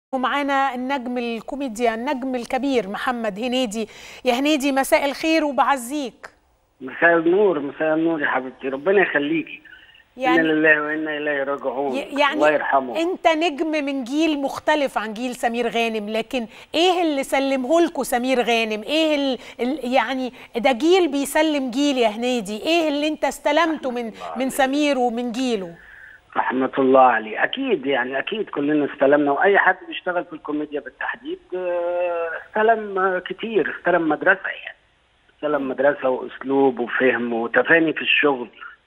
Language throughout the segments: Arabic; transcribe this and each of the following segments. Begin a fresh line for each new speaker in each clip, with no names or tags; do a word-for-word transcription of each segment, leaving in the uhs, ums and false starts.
ومعانا النجم الكوميديا النجم الكبير محمد هنيدي. يا هنيدي مساء الخير وبعزيك.
مساء النور، مساء النور يا حبيبتي، ربنا يخليكي.
يعني
إنا لله وإنا إليه راجعون.
يعني
الله يرحمه.
أنت نجم من جيل مختلف عن جيل سمير غانم، لكن إيه اللي سلمه لكم سمير غانم؟ إيه ال... ال... يعني ده جيل بيسلم جيل يا هنيدي، إيه اللي أنت استلمته من من سمير ومن جيله؟
رحمة الله عليه. أكيد يعني أكيد كلنا استلمنا، وأي حد بيشتغل في الكوميديا بالتحديد استلم كتير، استلم مدرسة يعني استلم مدرسة وأسلوب وفهم وتفاني في الشغل.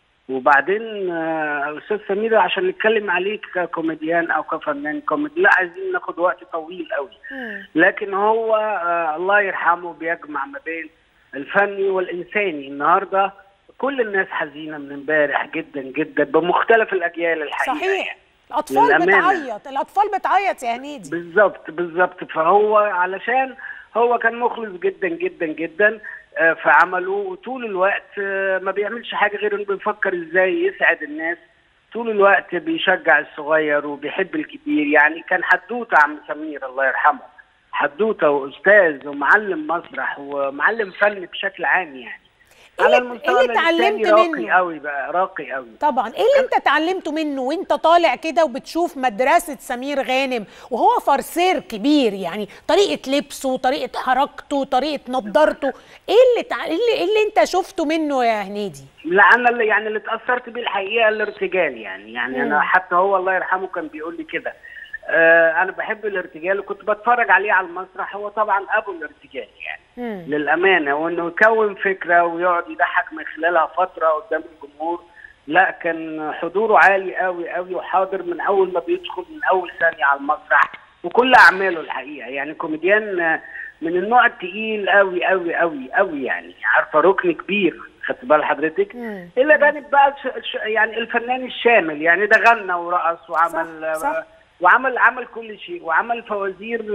وبعدين أستاذ سمير عشان نتكلم عليه ككوميديان أو كفنان كوميدي لا عايزين ناخد وقت طويل قوي، لكن هو الله يرحمه بيجمع ما بين الفني والإنساني. النهارده كل الناس حزينه من امبارح جدا جدا بمختلف الاجيال الحقيقه.
صحيح، الاطفال بتعيط، الاطفال بتعيط يا هنيدي.
بالظبط بالظبط. فهو علشان هو كان مخلص جدا جدا جدا في عمله، وطول الوقت ما بيعملش حاجه غير انه بيفكر ازاي يسعد الناس، طول الوقت بيشجع الصغير وبيحب الكبير. يعني كان حدوته عم سمير الله يرحمه، حدوته واستاذ ومعلم مسرح ومعلم فن بشكل عام. يعني على المستوى
اللي اتعلمت
راقي
منه
قوي بقى، راقي قوي.
طبعا. ايه اللي انت اتعلمته منه وانت طالع كده وبتشوف مدرسه سمير غانم وهو فرسير كبير؟ يعني طريقه لبسه، طريقه حركته، طريقه نضارته، ايه اللي تع... اللي, اللي انت شفته منه يا هنيدي؟
لا انا اللي يعني اللي اتاثرت بيه الحقيقه الارتجال. يعني يعني مم. انا حتى هو الله يرحمه كان بيقول لي كده، آه انا بحب الارتجال وكنت بتفرج عليه على المسرح. هو طبعا ابو الارتجال يعني مم. للامانه، وانه يكون فكره ويقعد يضحك من خلالها فتره قدام الجمهور. لا كان حضوره عالي قوي قوي وحاضر من اول ما بيدخل، من اول ثانيه على المسرح، وكل اعماله الحقيقه. يعني كوميديان من النوع الثقيل قوي قوي قوي قوي، يعني عارفه ركن كبير، خدت بال حضرتك؟ الا جانب بقى يعني الفنان الشامل، يعني ده غنى ورقص وعمل صح صح. وعمل عمل كل شيء، وعمل فوازير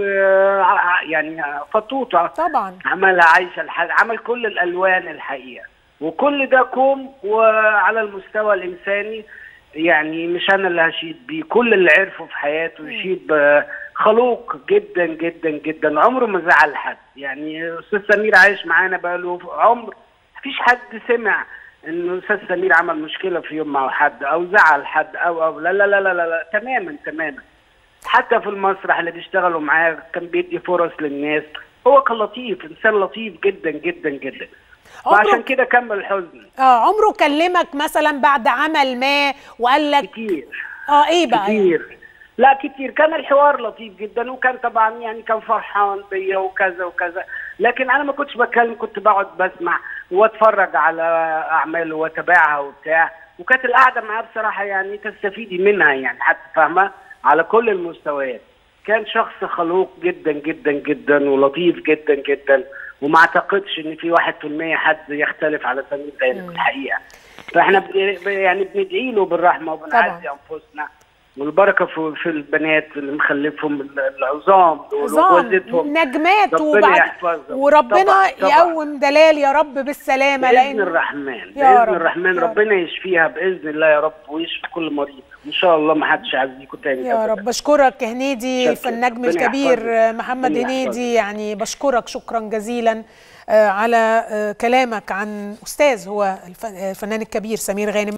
يعني فطوطه
طبعا،
عمل عايشه الحاجة، عمل كل الالوان الحقيقه. وكل ده كوم. وعلى المستوى الانساني يعني مش انا اللي هشيد بيه، كل اللي عرفه في حياته يشيد خلوق جدا جدا جدا، عمره ما زعل حد. يعني استاذ سمير عايش معانا بقاله عمر، مفيش حد سمع انه استاذ سمير عمل مشكله في يوم مع حد او زعل حد او او لا لا لا لا لا, لا. تماما تماما. حتى في المسرح اللي بيشتغلوا معاه كان بيدي فرص للناس. هو كان لطيف، انسان لطيف جدا جدا جدا، وعشان كده كمل الحزن.
اه عمره كلمك مثلا بعد عمل ما وقال لك
كتير؟
اه ايه بقى
كتير يعني؟ لا كتير. كان الحوار لطيف جدا، وكان طبعا يعني كان فرحان بيا وكذا وكذا، لكن انا ما كنتش بتكلم، كنت بقعد بسمع واتفرج على اعماله واتابعها وبتاع. وكانت القعده معاه بصراحه يعني تستفيدي منها، يعني حتى فاهمه على كل المستويات. كان شخص خلوق جدا جدا جدا ولطيف جدا جدا، وما اعتقدش ان في واحد في المية حد يختلف على سمير غانم الحقيقه. فاحنا يعني بندعي له بالرحمه وبنعزي انفسنا والبركه في, في البنات اللي مخلفهم العظام
وجوزتهم نجمات، وبعد وربنا طبعًا طبعًا يقوم دلال يا رب بالسلامه
باذن لأن الرحمن باذن الرحمن ربنا يشفيها باذن الله يا رب، ويشفي كل مريض ان شاء الله. ما حدش يعزيكم تاني
يا رب. بشكرك يا هنيدي، النجم الكبير محمد هنيدي. يعني بشكرك شكرا جزيلا على كلامك عن استاذ هو الفنان الكبير سمير غانم.